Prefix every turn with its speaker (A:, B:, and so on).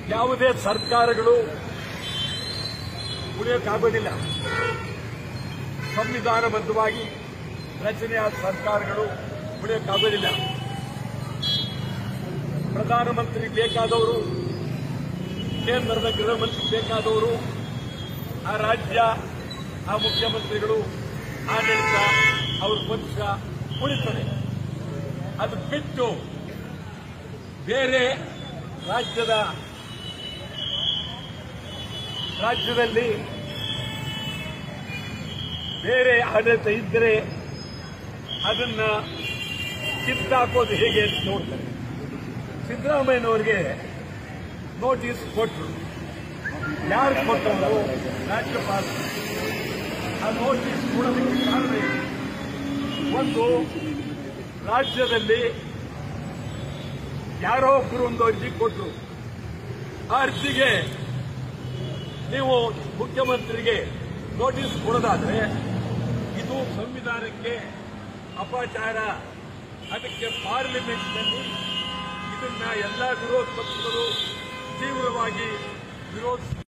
A: ಯಾವುದೇ ಸರ್ಕಾರಗಳು ಉಳಿಯೋಕ್ಕಾಗೋದಿಲ್ಲ. ಸಂವಿಧಾನಬದ್ಧವಾಗಿ ರಚನೆಯಾದ ಸರ್ಕಾರಗಳು ಉಳಿಯೋಕ್ಕಾಗೋದಿಲ್ಲ. ಪ್ರಧಾನಮಂತ್ರಿ ಬೇಕಾದವರು, ಕೇಂದ್ರದ ಗೃಹ ಮಂತ್ರಿ ಬೇಕಾದವರು, ಆ ರಾಜ್ಯ, ಆ ಮುಖ್ಯಮಂತ್ರಿಗಳು, ಆಡಳಿತ, ಅವ್ರ ಪಕ್ಷ ಉಳಿತದೆ. ಅದು ಬಿಟ್ಟು ಬೇರೆ ರಾಜ್ಯದಲ್ಲಿ ಬೇರೆ ಆಡಳಿತ ಇದ್ದರೆ ಅದನ್ನ ಕಿತ್ತಾಕೋದು ಹೇಗೆ ಅಂತ ನೋಡ್ತಾರೆ. ಸಿದ್ದರಾಮಯ್ಯನವರಿಗೆ ನೋಟಿಸ್ ಕೊಟ್ಟರು. ಯಾರು ಕೊಟ್ಟರು? ರಾಜ್ಯಪಾಲ. ಆ ನೋಟಿಸ್ ಕೊಡೋದಕ್ಕೆ ಕಾರಣ ಇದೆ. ಒಂದು, ರಾಜ್ಯದಲ್ಲಿ ಯಾರೋ ಒಬ್ಬರು ಒಂದು ಅರ್ಜಿ ಕೊಟ್ಟರು. ಆ ಅರ್ಜಿಗೆ ನೀವು ಮುಖ್ಯಮಂತ್ರಿಗೆ ನೋಟಿಸ್ ಕೊಡೋದಾದ್ರೆ ಇದು ಸಂವಿಧಾನಕ್ಕೆ ಅಪಚಾರ. ಅದಕ್ಕೆ ಪಾರ್ಲಿಮೆಂಟ್ನಲ್ಲಿ ಇದನ್ನ ಎಲ್ಲಾ ವಿರೋಧ ಪಕ್ಷಗಳು ತೀವ್ರವಾಗಿ ವಿರೋಧಿಸಿದ್ದಾರೆ.